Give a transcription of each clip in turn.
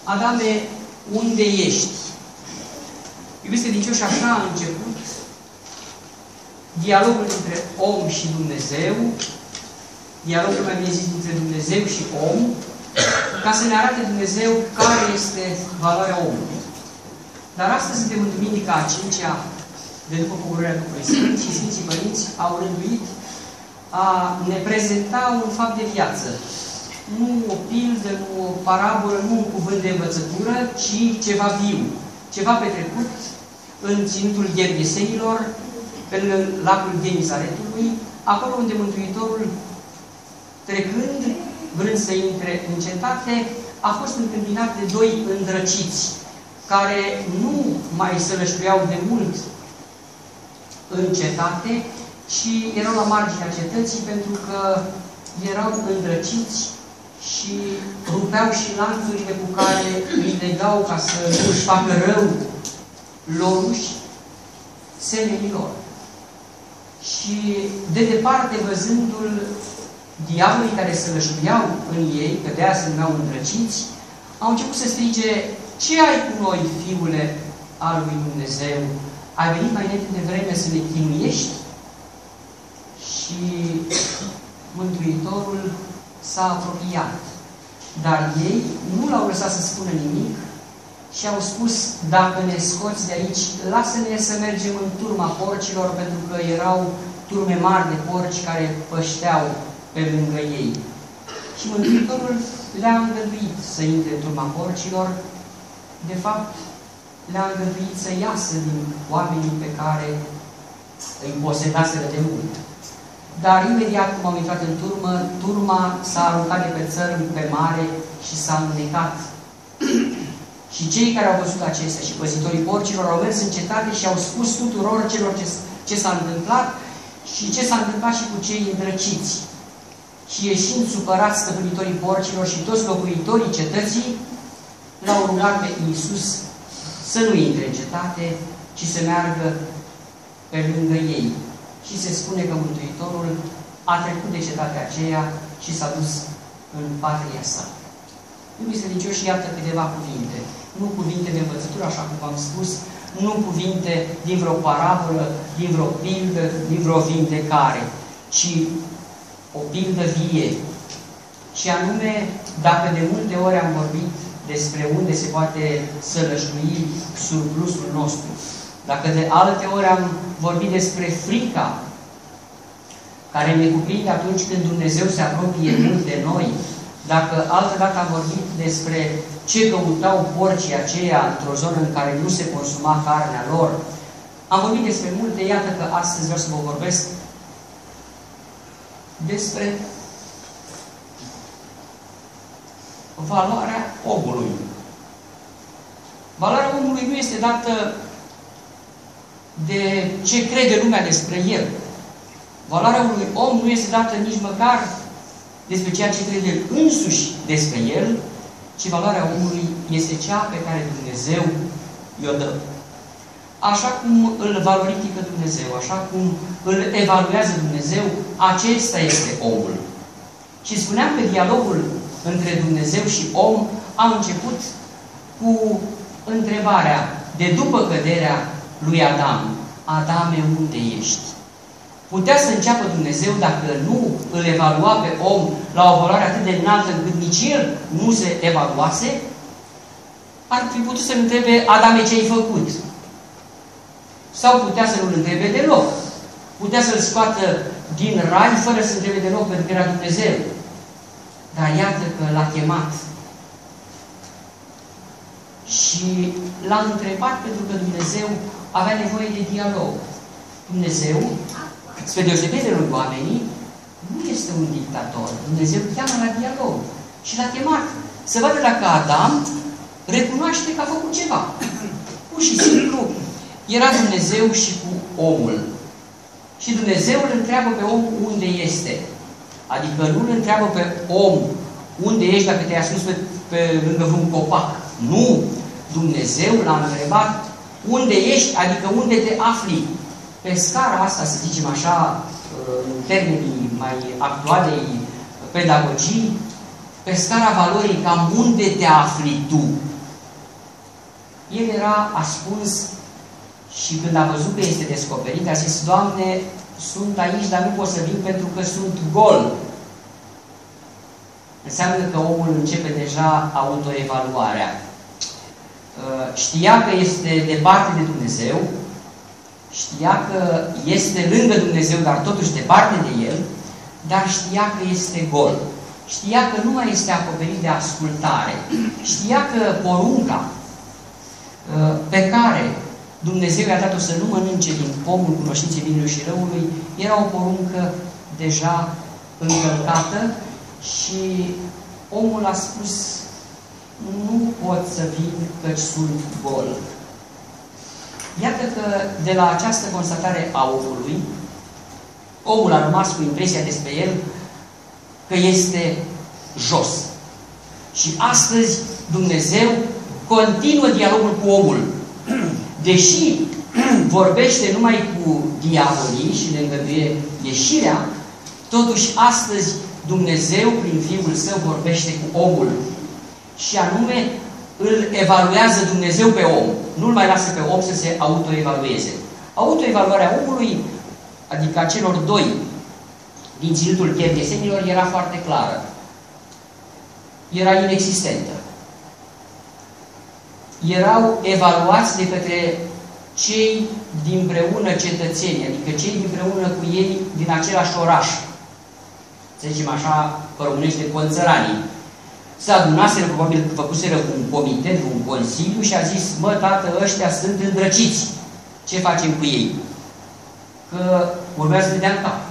Adame, unde ești? Iubiți credincioși, așa a început dialogul dintre om și Dumnezeu, dialogul, mai bine zis, dintre Dumnezeu și om, ca să ne arate Dumnezeu care este valoarea omului. Dar astăzi suntem în duminica a 5-a de după pogorârea Duhului Sfânt și Sfinții Părinți au rânduit a ne prezenta un fapt de viață. Nu o pildă, nu o parabolă, nu un cuvânt de învățătură, ci ceva viu, ceva petrecut în ținutul Ghergesenilor, pe lacul Genizaretului, acolo unde Mântuitorul, trecând, vrând să intre în cetate, a fost întâmpinat de doi îndrăciți, care nu mai sălășluiau de mult în cetate, ci erau la marginea cetății pentru că erau îndrăciți și rupeau și lanțurile cu care îi legau ca să nu își facă rău loruși semenilor. Și de departe, văzându-l, diavolii care sălășluiau în ei, că de-aia se numeau îndrăciți, au început să strige: ce ai cu noi, Fiule al lui Dumnezeu? Ai venit mai înainte de vreme să ne chinuiești? Și Mântuitorul s-a apropiat. Dar ei nu l-au lăsat să spună nimic și au spus: dacă ne scoți de aici, lasă-ne să mergem în turma porcilor, pentru că erau turme mari de porci care pășteau pe lângă ei. Și Mântuitorul le-a îngăduit să intre în turma porcilor. De fapt, le-a îngăduit să iasă din oamenii pe care îi posedaseră de mult. Dar imediat cum au intrat în turmă, turma s-a aruncat de pe țărm pe mare și s-a înnecat. Și cei care au văzut acestea și păzitorii porcilor au mers în cetate și au spus tuturor celor ce s-a întâmplat și ce s-a întâmplat și cu cei îndrăciți. Și ieșind supărați stăpânitorii porcilor și toți locuitorii cetății, l-au rugat pe Iisus să nu intre în cetate, ci să meargă pe lângă ei. Și se spune că Mântuitorul a trecut de cetatea aceea și s-a dus în patria sa. Iubiți credincioși, iată câteva cuvinte. Nu cuvinte de învățătură, așa cum v-am spus, nu cuvinte din vreo parabolă, din vreo pildă, din vreo vindecare, ci o pildă vie. Și anume, dacă de multe ori am vorbit despre unde se poate sălășlui surplusul nostru, dacă de alte ori am vorbit despre frica care ne cuprinde atunci când Dumnezeu se apropie mult de noi, dacă altă dată am vorbit despre ce căutau porcii aceia într-o zonă în care nu se consuma carnea lor, am vorbit despre multe. Iată că astăzi vreau să vă vorbesc despre valoarea omului. Valoarea omului nu este dată de ce crede lumea despre el. Valoarea unui om nu este dată nici măcar despre ceea ce crede el însuși despre el, ci valoarea omului este cea pe care Dumnezeu i-o dă. Așa cum îl valorifică Dumnezeu, așa cum îl evaluează Dumnezeu, acesta este omul. Și spuneam că dialogul între Dumnezeu și om a început cu întrebarea de după căderea lui Adam: Adame, unde ești? Putea să înceapă Dumnezeu, dacă nu îl evalua pe om la o valoare atât de înaltă încât nici el nu se evaluase, ar fi putut să-l întrebe: Adame, ce ai făcut? Sau putea să nu-l întrebe deloc. Putea să-l scoată din rai fără să-l întrebe deloc, pentru că era Dumnezeu. Dar iată că l-a chemat. Și l-a întrebat pentru că Dumnezeu avea nevoie de dialog. Dumnezeu, spre deosebire de oamenii, nu este un dictator. Dumnezeu cheamă la dialog. Și l-a chemat să vadă dacă Adam recunoaște că a făcut ceva. Pur și simplu, era Dumnezeu și cu omul. Și Dumnezeu îl întreabă pe om unde este. Adică nu îl întreabă pe om unde ești dacă te-ai ascuns pe lângă vreun copac. Nu! Dumnezeu l-a întrebat unde ești, adică unde te afli. Pe scara asta, să zicem așa, în termenii mai actualei pedagogii, pe scara valorii cam unde te afli tu. El era ascuns și când a văzut că este descoperit, a zis: Doamne, sunt aici, dar nu pot să vin pentru că sunt gol. Înseamnă că omul începe deja autoevaluarea. Știa că este departe de Dumnezeu, știa că este lângă Dumnezeu, dar totuși departe de El, dar știa că este gol. Știa că nu mai este acoperit de ascultare. Știa că porunca pe care Dumnezeu i-a dat-o să nu mănânce din pomul cunoștinței binelui și răului, era o poruncă deja încălcată și omul a spus: nu pot să vin căci sunt gol. Iată că de la această constatare a omului, omul a rămas cu impresia despre el că este jos. Și astăzi Dumnezeu continuă dialogul cu omul. Deși vorbește numai cu diavolii și le îngăduie ieșirea, totuși astăzi Dumnezeu, prin Fiul Său, vorbește cu omul. Și anume, îl evaluează Dumnezeu pe om. Nu-l mai lasă pe om să se autoevalueze. Autoevaluarea omului, adică a celor doi din ținutul cherchesenilor, era foarte clară. Era inexistentă. Erau evaluați de către cei dinpreună cetățeni, adică cei dinpreună cu ei din același oraș. Să zicem așa, pe românește, conțăranii. Se adunaseră, probabil făcuseră un comitet, un consiliu și a zis: mă, tată, ăștia sunt îndrăciți. Ce facem cu ei? Că urmează să dea în cap.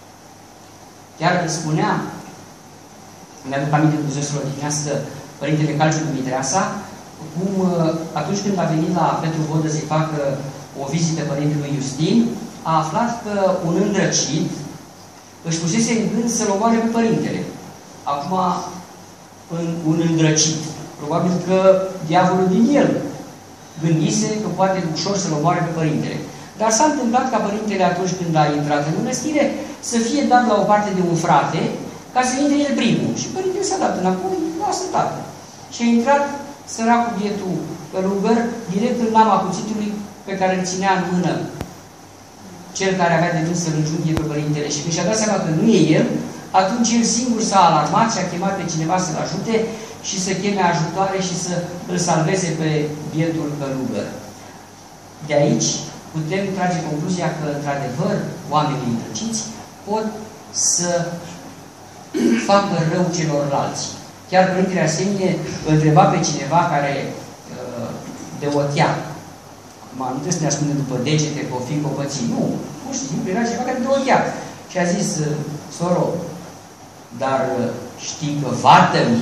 Chiar îți spunea, îmi aduc aminte de Dumnezeu să-l odihnească, Părintele Calciu Dumitreasa, cum atunci când a venit la Petru Vodă să-i facă o vizită Părintelui Iustin, a aflat că un îndrăcit își pusese în gând să-l omoare pe Părintele. Acum, un îndrăcit. Probabil că diavolul din el gândise că poate ușor să-l omoare pe Părintele. Dar s-a întâmplat ca Părintele, atunci când a intrat în mănăstire, să fie dat la o parte de un frate, ca să intre el primul. Și Părintele s-a dat înapoi, lasă tată. Și a intrat săracul bietul călugăr direct în lama cuțitului pe care îl ținea în mână cel care avea de gând să-l înjunghe pe Părintele. Și când și-a dat seama că nu e el, atunci el singur s-a alarmat și a chemat pe cineva să-l ajute și să cheme ajutoare și să îl salveze pe bietul călugăr. De aici putem trage concluzia că, într-adevăr, oamenii îndrăciți pot să facă rău celorlalți. Chiar Părintele Arsenie îl întreba pe cineva care de otea. Nu trebuie să ne ascundem după degete că o fi copății. Nu, pur și simplu era cineva care de otea. Și a zis: soro, dar știi că vată-mi,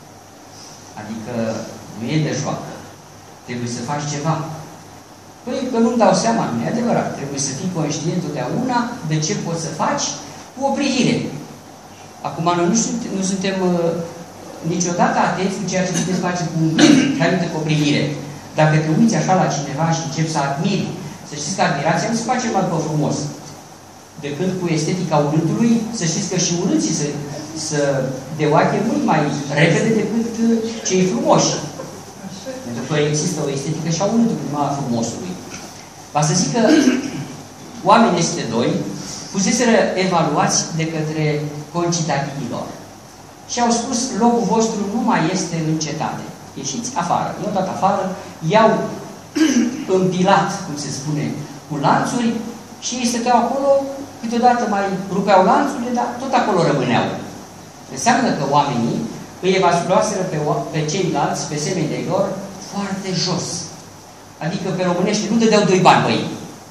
adică nu e de joacă, trebuie să faci ceva. Păi că nu-mi dau seama, nu e adevărat. Trebuie să fii conștient totdeauna de ce poți să faci cu o privire. Acum noi nu suntem niciodată atenți cu ceea ce puteți face cu un gând, care cu o privire. Dacă te uiți așa la cineva și începi să admiri, să știți că admirația nu se face numai după frumos. Decât cu estetica urâtului, să știți că și urâții să deoache mult mai repede decât cei frumoși. Pentru că există o estetică și a urâtului, numai a frumosului. Va să zic că oamenii este doi fuseseră evaluați de către concitativilor. Și au spus: locul vostru nu mai este în cetate. Ieșiți afară. I-au dat afară, i-au împilat, cum se spune, cu lanțuri și ei stăteau acolo, câteodată mai rupeau lanțurile, dar tot acolo rămâneau. Înseamnă că oamenii îi evaluaseră pe ceilalți, pe semenii lor, foarte jos. Adică pe românește nu dădeau 2 bani pe ei.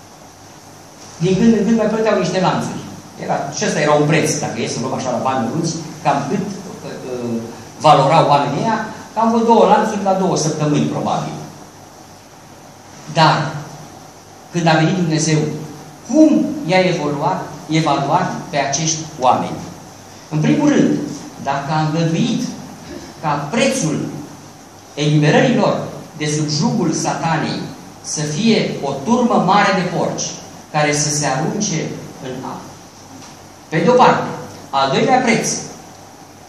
Din când în când mai plăteau niște lanțuri. Și ăsta era un preț, dacă e să luăm așa la bani mărunți, cam cât valorau oamenii ăia, cam vreo 2 lanțuri la 2 săptămâni, probabil. Dar, când a venit Dumnezeu, cum i-a evaluat pe acești oameni? În primul rând, dacă a îngăduit ca prețul eliberării lor de sub jugul satanei să fie o turmă mare de porci care să se arunce în apă. Pe de-o parte, al doilea preț,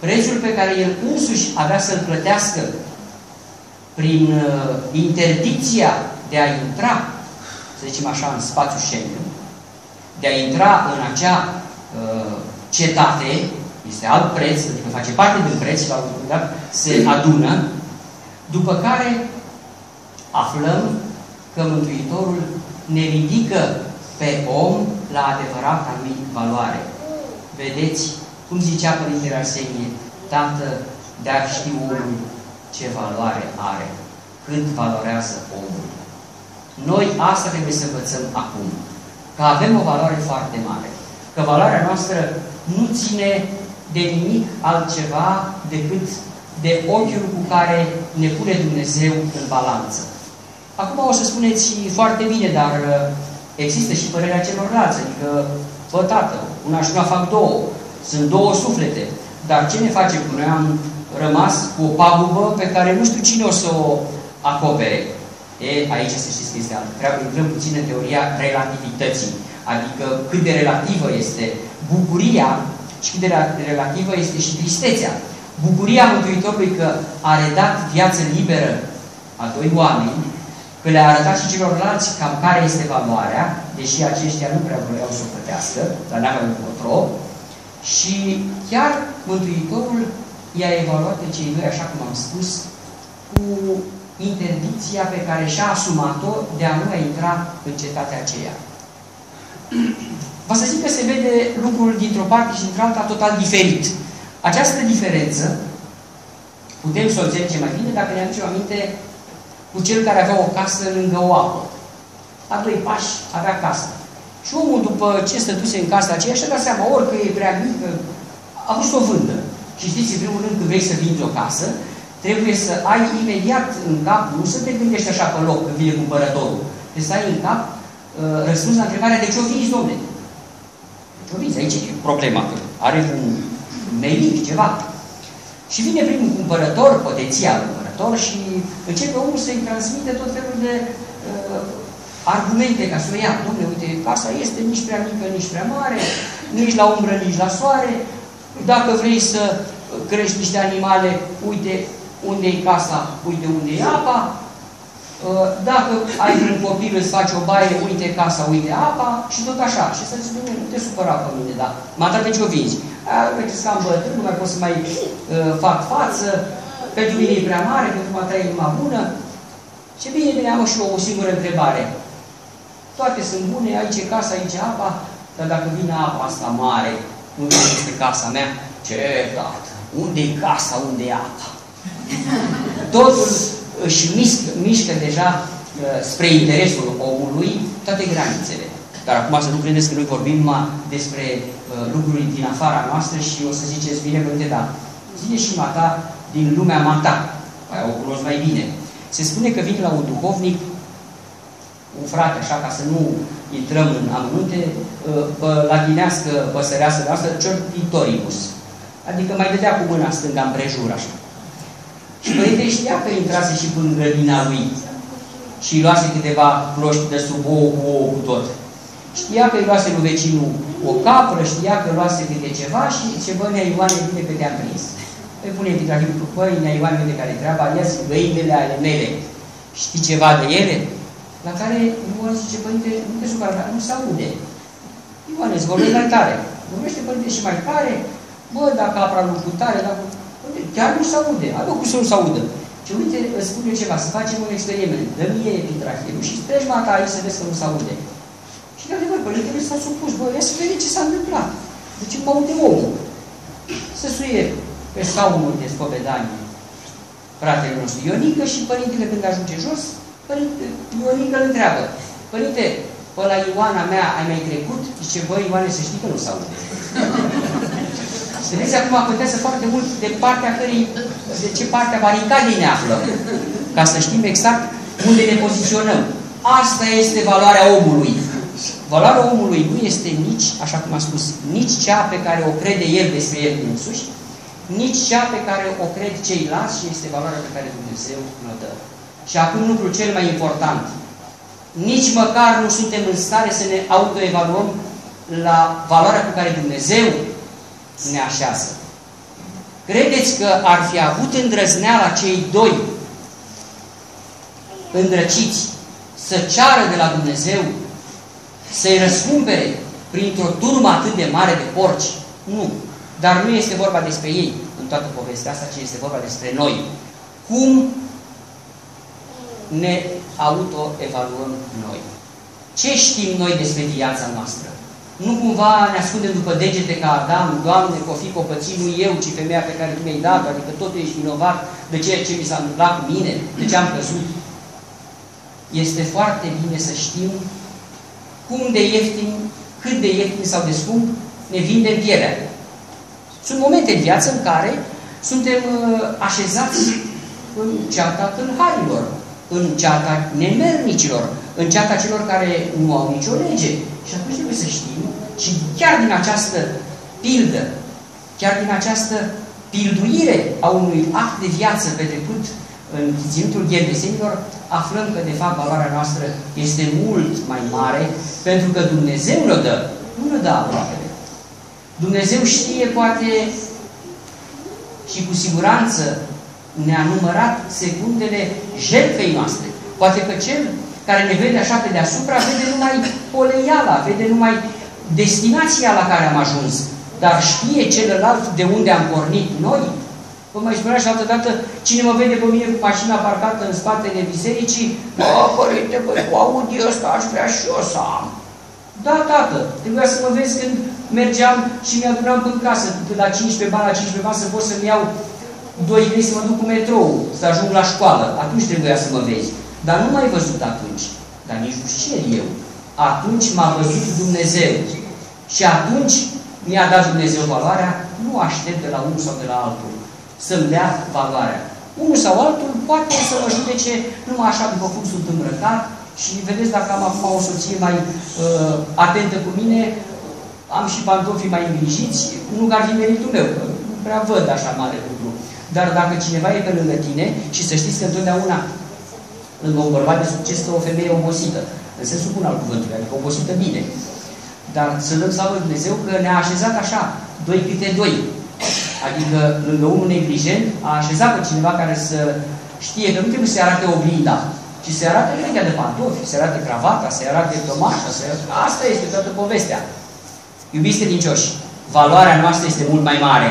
prețul pe care el însuși avea să-l plătească prin interdicția de a intra, să zicem așa, în spațiul Schengen, de a intra în acea cetate, este alt preț, adică face parte din preț, la un moment dat se adună, după care aflăm că Mântuitorul ne ridică pe om la adevărata lui valoare. Vedeți, cum zicea Părintele Arsenie, Tată, de-ar ști omul ce valoare are, cât valorează omul. Noi asta trebuie să învățăm acum, că avem o valoare foarte mare, că valoarea noastră nu ține de nimic altceva decât de ochiul cu care ne pune Dumnezeu în balanță. Acum o să spuneți foarte bine, dar există și părerea celorlalți, adică, bă, tată, una și una fac două, sunt două suflete, dar ce ne facem? Noi am rămas cu o pagubă pe care nu știu cine o să o acopere. Aici să știți că este altă treabă, intrăm puțin în teoria relativității, adică cât de relativă este bucuria și cât de relativă este și tristețea. Bucuria Mântuitorului că a redat viață liberă a doi oameni, că le-a arătat și celorlalți cam care este valoarea, deși aceștia nu prea vreau să o plătească, dar n-aveau încotro, și chiar Mântuitorul i-a evaluat pe cei doi, așa cum am spus, cu interdicția pe care și-a asumat-o de a nu mai intra în cetatea aceea. Vă să zic că se vede lucrul dintr-o parte și dintr-alta total diferit. Această diferență putem să o înțelegem mai bine dacă ne aducem aminte cu cel care avea o casă lângă o apă. La 2 pași avea casă. Și omul, după ce stătuse în casa aceea, și-a dat seama, orică e prea mică, a vrut să o vândă. Și știți, în primul rând, când vrei să vinzi o casă, trebuie să ai imediat în cap, nu să te gândești așa pe loc când vine cumpărătorul. Trebuie să ai în cap răspuns la întrebarea de ce o vinzi, domnule? De ce o vinzi? Aici e problema, că are un nemic, ceva. Și vine primul cumpărător, potențial cumpărător, și începe omul să-i transmite tot felul de argumente ca să o ia. Dom'le, uite, casa este nici prea mică, nici prea mare, nici la umbră, nici la soare. Dacă vrei să crești niște animale, uite unde e casa, uite unde e apa. Dacă ai un copil, îți faci o baie, uite casa, uite apa, și tot așa. Și să zici, nu te supăra pe mine, dar m-a de ce o vinzi? Uite, că am bătrân, nu mai pot să mai fac față, pentru mine e prea mare, pentru mă trăi inima bună. Și bine, am și eu o singură întrebare. Toate sunt bune, aici e casa, aici e apa, dar dacă vine apa asta mare, unde este casa mea? Ce, tată? Unde e casa, unde e apa? Totul își mișcă deja spre interesul omului toate granițele. Dar acum să nu credeți că noi vorbim numai despre lucruri din afara noastră și o să ziceți, bine, Părinte, da, zine și mata din lumea mata. Aia o cunosc mai bine. Se spune că vine la un duhovnic, un frate, așa, ca să nu intrăm în amănunte, pe latinească, păsărească noastră, ciortitoribus. Adică mai dădea cu mâna stânga împrejur, așa. Și Părinte știa că intrase și până în grădina lui și îi luase câteva cloști de sub ouă cu tot. Știa că îi luase lui vecinul o capră, știa că luase câte ceva și zice, bă, Nea Ioane, bine că te-am prins. Îi pune epitaful, băi, Nea Ioane, de care treaba, ia-ți găinile ale mele. Știi ceva de ele? La care Ioane zice, Părinte, nu te supăra, nu se aude. Ioane, îți vorbesc mai tare. Vorbește, Părinte, și mai tare. Bă, dacă capra nu cu tare, dacă... Chiar nu se aude. Adă cum să nu se audă. Și uite, îți spun eu ceva, să facem un experiment. Dă mie epitrahilul și treci mata aici să vezi că nu se aude. Și de adevăr, Părintele s-a supus. Bă, ia să vede ce s-a întâmplat. Deci mă aude omul. Să suie pe scaunul de spovedanie fratele nostru Ionică și Părintele când ajunge jos, Ionică îl întreabă. Părinte, pe la Ioana mea ai mai trecut? Zice, bă, Ioane, să știi că nu se aude. Vedeți, acum contează foarte mult de ce partea baricadei ne aflăm, ca să știm exact unde ne poziționăm. Asta este valoarea omului. Valoarea omului nu este nici, așa cum am spus, nici cea pe care o crede el despre el însuși, nici cea pe care o cred ceilalți și este valoarea pe care Dumnezeu ne dă. Și acum lucrul cel mai important. Nici măcar nu suntem în stare să ne autoevaluăm la valoarea pe care Dumnezeu ne așează. Credeți că ar fi avut îndrăzneala cei doi îndrăciți să ceară de la Dumnezeu să-i răscumpere printr-o turmă atât de mare de porci? Nu. Dar nu este vorba despre ei în toată povestea asta, ci este vorba despre noi. Cum ne autoevaluăm noi? Ce știm noi despre viața noastră? Nu cumva ne ascundem după degete ca Adam, Doamne, că o fi copățit, nu eu, ci femeia pe care Tu mi-ai dat-o, adică totul ești vinovat de ceea ce mi s-a întâmplat cu mine, de ce am căzut. Este foarte bine să știm cum de ieftin, cât de ieftin sau de scump ne vindem pielea. Sunt momente în viață în care suntem așezați în ceata tâlharilor, în ceata nemernicilor, în ceata celor care nu au nicio lege. Și atunci trebuie să știm, și chiar din această pildă, chiar din această pilduire a unui act de viață petrecut în ținutul Gherbesenilor, aflăm că, de fapt, valoarea noastră este mult mai mare, pentru că Dumnezeu ne-o dă, nu ne dă aproapele. Dumnezeu știe, poate, și cu siguranță ne-a numărat secundele jertfei noastre. Poate că cel care ne vede așa pe deasupra, vede numai poleiala, vede numai destinația la care am ajuns, dar știe celălalt de unde am pornit noi. Vă mai spunea și altă dată, cine mă vede pe mine cu mașina parcată în spatele bisericii, bă, părinte, băi, cu Audi ăsta aș vrea și eu să am. Da, tată, trebuia să mă vezi când mergeam și mi-adunam până casă, de la 15 bani la 15 bani, să pot să-mi iau 2 lei să mă duc cu metrou, să ajung la școală. Atunci trebuia să mă vezi. Dar nu m-ai văzut atunci. Dar nici nu cer eu. Atunci m-a văzut Dumnezeu. Și atunci mi-a dat Dumnezeu valoarea, nu aștept de la unul sau de la altul să-mi dea valoarea. Unul sau altul poate să mă judece numai așa după cum sunt îmbrăcat și vedeți, dacă am acum o soție mai atentă cu mine, am și pantofii mai îngrijiți, nu că ar fi meritul meu, că nu prea văd așa mare lucru. Dar dacă cineva e pe lângă tine, și să știți că întotdeauna lângă un bărbat de succes stă o femeie obosită, în sensul bun al cuvântului, adică obosită bine. Dar să dăm slavă lui Dumnezeu că ne-a așezat așa, 2 câte 2. Adică lângă unul neglijent a așezat pe cineva care să știe că nu trebuie să-i arate oglinda, ci să-i arate urechea de pantofi, să-i arate cravata, să-i arate cămașa, asta este toată povestea. Iubiți credincioși, valoarea noastră este mult mai mare.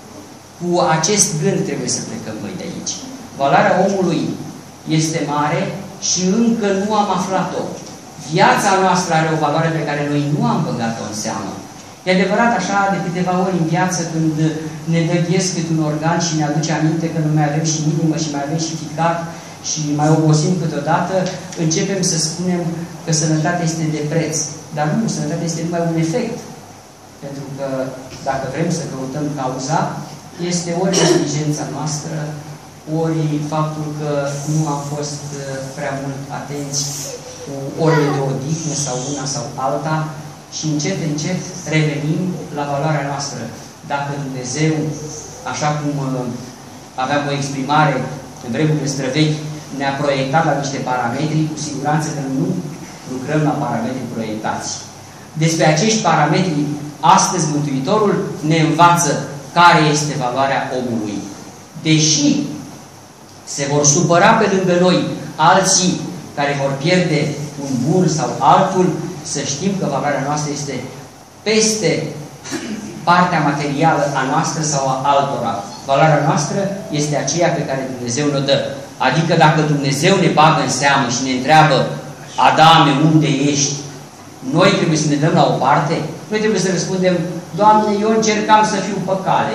Cu acest gând trebuie să plecăm noi de aici. Valoarea omului este mare și încă nu am aflat-o. Viața noastră are o valoare pe care noi nu am băgat-o în seamă. E adevărat, așa, de câteva ori în viață, când ne dă ghes cât un organ și ne aduce aminte că nu mai avem și inimă și mai avem și ficat și mai obosim câteodată, începem să spunem că sănătatea este de preț. Dar nu, sănătatea este numai un efect. Pentru că dacă vrem să căutăm cauza, este ori inteligența noastră, ori faptul că nu am fost prea mult atenți cu orele de odihnă sau una sau alta și încet, încet revenim la valoarea noastră. Dacă Dumnezeu, așa cum aveam o exprimare în vremurile străvechi, ne-a proiectat la niște parametri, cu siguranță că nu lucrăm la parametri proiectați. Despre acești parametri, astăzi Mântuitorul ne învață care este valoarea omului. Deși se vor supăra pe lângă noi alții care vor pierde un bun sau altul, să știm că valoarea noastră este peste partea materială a noastră sau a altora. Valoarea noastră este aceea pe care Dumnezeu ne-o dă. Adică dacă Dumnezeu ne bagă în seamă și ne întreabă, Adame, unde ești? Noi trebuie să ne dăm la o parte? Noi trebuie să răspundem, Doamne, eu încercam să fiu pe cale.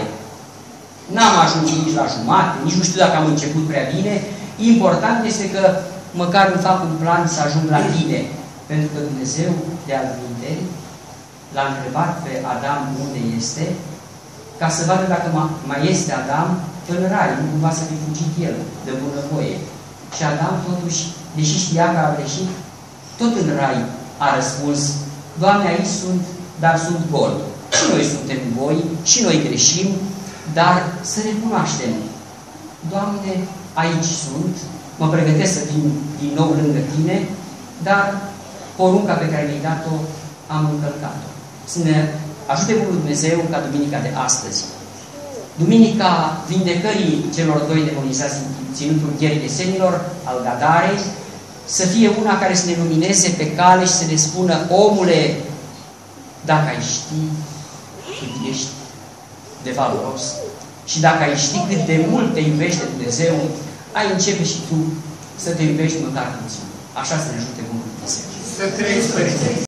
N-am ajuns nici la jumate, nici nu știu dacă am început prea bine. Important este că măcar îmi fac un plan să ajung la tine. Pentru că Dumnezeu, de altminteri, l-a întrebat pe Adam unde este, ca să vadă dacă mai este Adam în rai, nu cumva să fi fugit el de bunăvoie. Și Adam, totuși, deși știa că a greșit, tot în rai a răspuns, Doamne, aici sunt, dar sunt gol. Și noi suntem goi, și noi greșim, dar să recunoaștem, Doamne, aici sunt, mă pregătesc să vin din nou lângă Tine, dar porunca pe care mi-ai dat-o, am încălcat-o. Să ne ajute Bunul Dumnezeu ca duminica de astăzi Duminica vindecării celor doi demonizați din ținutul Gherghesenilor, al Gadarei, să fie una care să ne lumineze pe cale și să ne spună: omule, dacă ai ști cât ești de valoros și dacă ai ști cât de mult te iubește Dumnezeu, ai începe și tu să te iubești măcar puțin. Așa să ne ajute Bunul Dumnezeu. Să trăiți, Părinte!